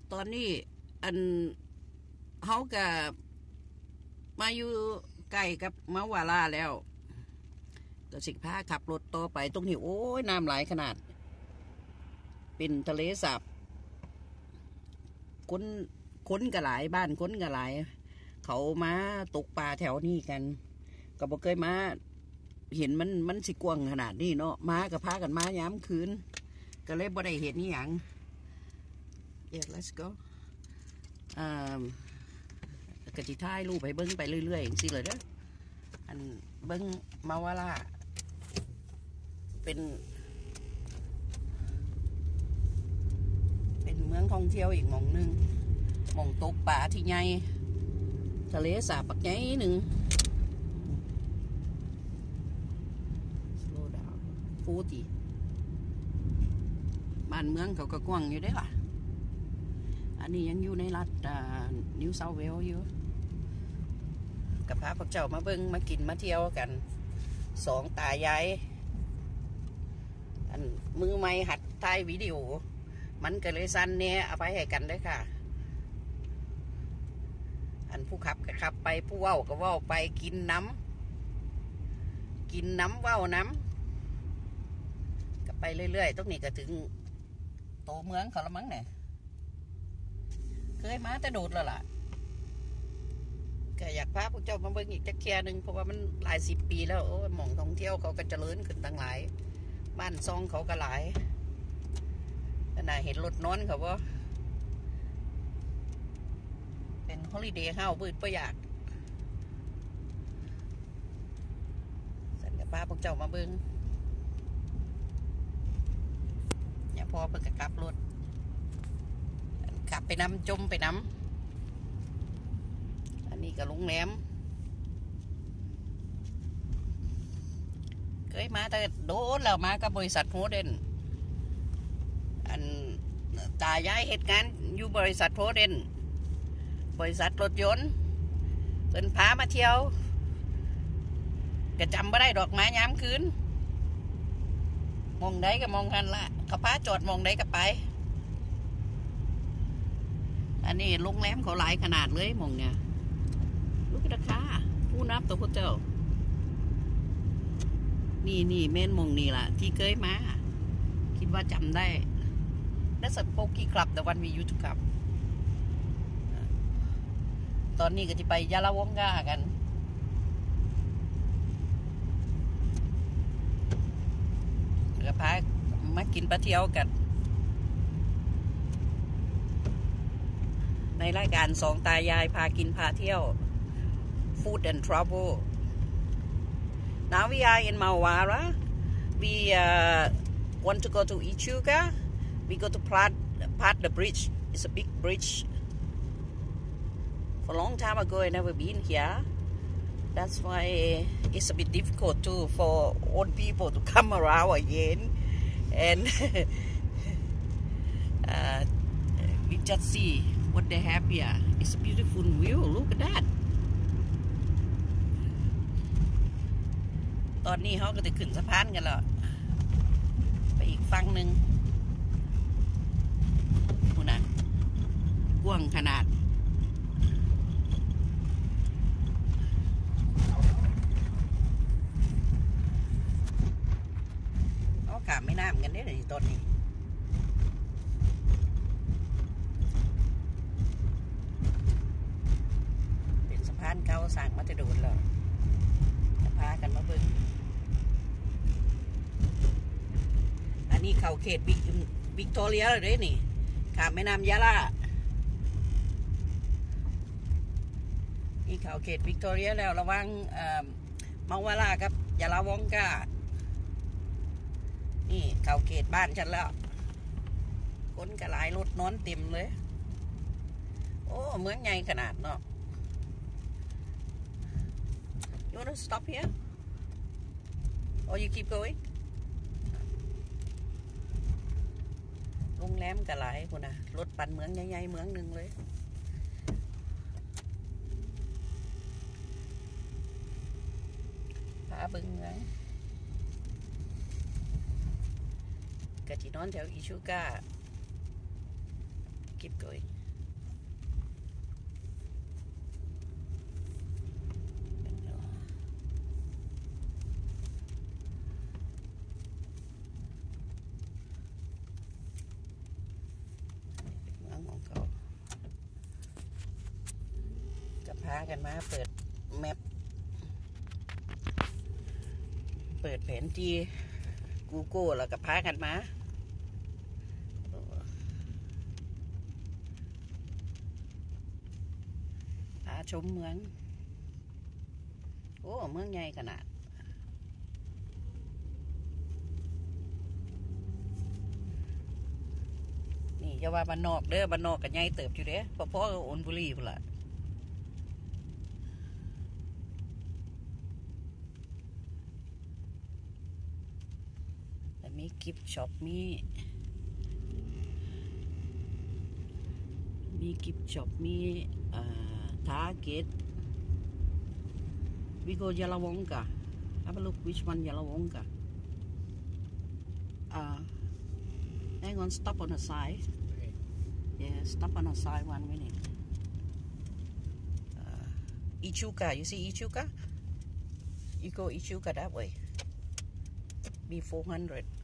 ตอนนี้อันเขากับมาอยู่ใกล้กับมาวาลาแล้วก็สิพาขับรถต่อไปตรงนี้โอ้ยน้ำไหลขนาดเป็นทะเลสาบค้นกระไหลบ้านค้นกระไหลเขามาตกปลาแถวนี้กันก็บอกเคยมาเห็นมันสิกวางขนาดนี้เนาะมากับพากันมาย้ำคืนก็เลยบ่ได้เห็นนี่อย่างlet's go กะจิท้ายรูปไปเบิ้งไปเรื่อยๆอย่างสิเลยเด้ออันเบิ้งมาวาลาเป็นเมืองท่องเที่ยวอีกหม่องนึงหม่องตกปลาที่ใหญ่ทะเลสาบปักใหญ่หนึ่งslow down ฟูติบ้านเมืองเขาก็กว้างอยู่ได้ล่ะอันนี้ยังอยู่ในรัฐนิวเซาท์เวลส์อยู่กับพาพวกเจ้ามาเบิ้งมากินมาเที่ยวกันสองตายายอันมือไม้หัดถ่ายวิดีโอมันก็เลยสั้นเนี่ยเอาไปให้กันได้ค่ะอันผู้ขับก็ขับไปผู้เว้าก็เว้าไปกินน้ำเว้าน้ำก็ไปเรื่อยๆตรงนี้ก็ถึงโตเมืองเขาละมั้งเนี่ยเคยมาแต่โดดแล้วล่ะก็อยากพาพวกเจ้ามาเบิ่งอีกจักเที่ยนึงเพราะว่ามันหลาย10 ปีแล้วโอ้หม่องท่องเที่ยวเขาก็เจริญขึ้นตั้งหลายบ้านซองเขาก็หลายขณะเห็นรถนอนเขาว่าเป็นฮอลิเดย์เฮาส์บืดประหยัดสันกับป้าพวกเจ้ามาเบิ้งอย่าพอเพิ่งกลับรถขับไปน้ำจมไปน้ำอันนี้ก็โรงแรมเคยมาแต่โดนแล้วมากับบริษัทโฮเดนอันตายายเหตุการณ์อยู่บริษัทโฮเดนบริษัทรถยนต์เพิ่นพามาเที่ยวก็จำไม่ได้ดอกไม้ย้ำคืนมองได้ก็มองกันละเขาพาจอดมองได้ก็ไปอันนี้โรงแรมเขาหลายขนาดเลยมองเนี่ยลูกราคาผู้นับตัวพวกเจ้านี่เม่นมองนี่ล่ะที่เคยมาคิดว่าจำได้ That's a Pokey Club the one we used to come ตอนนี้ก็จะไปยาลาวงกากันก็พามากินปลาเที่ยวกันในรายการสองตายายพากินพาเที่ยว Food and Travel Now we are in Mawara we want to go to Echuca we go to Plat the bridge it's a big bridge For a long time ago, I never been here. That's why it's a bit difficult too for old people to come around again. And we just see what they have here. It's a beautiful view. Look at that. ตอนนี้เขาก็จะขึ้นสะพานกันแล้วไปอีกฝั่งหนึ่งดูนะกว้างขนาดกาไม่น้ำกันได้เลยตอนนี้เป็นสะพานเก่าสร้างมาจะโดนแล้วจะพากันมาเบิ่งอันนี้เขาเขตวิกตอเรียเลยนี่ข้ามแม่น้ำยาลานี่เขาเขตวิกตอเรียแล้วระวังมาวาลากับยาลาวองกานี่เข้าเขตบ้านฉันแล้วคนกระไรรถนอนเต็มเลยโอ้เมืองใหญ่ขนาดเนาะ You wanna stop here or you keep going โรงแรมกระไรคุณนะรถปั่นเมืองใหญ่ๆเมืองหนึ่งเลยพาบึงไงกะจินอนแถวอิชูก้า keep going พากันมาเปิดแมปเปิดแผนที่ Google แล้วก็พากันมาพาชมเมืองโอ้เมืองใหญ่ขนาดนี่จะว่าบ้านนอกเด้อบ้านนอกกันใหญ่เติบอยู่เด้อพ่อๆอนบุรีพุ่นละแต่มีกิฟต์ช็อปมีกิฟต์ช็อปมีทาร์เก็ตwe go Yalawonga have a look which one Yalawonga hang on stop on the side yeah stop on the side 1 minute Ichuka you see Ichuka you go Ichuka that way be 400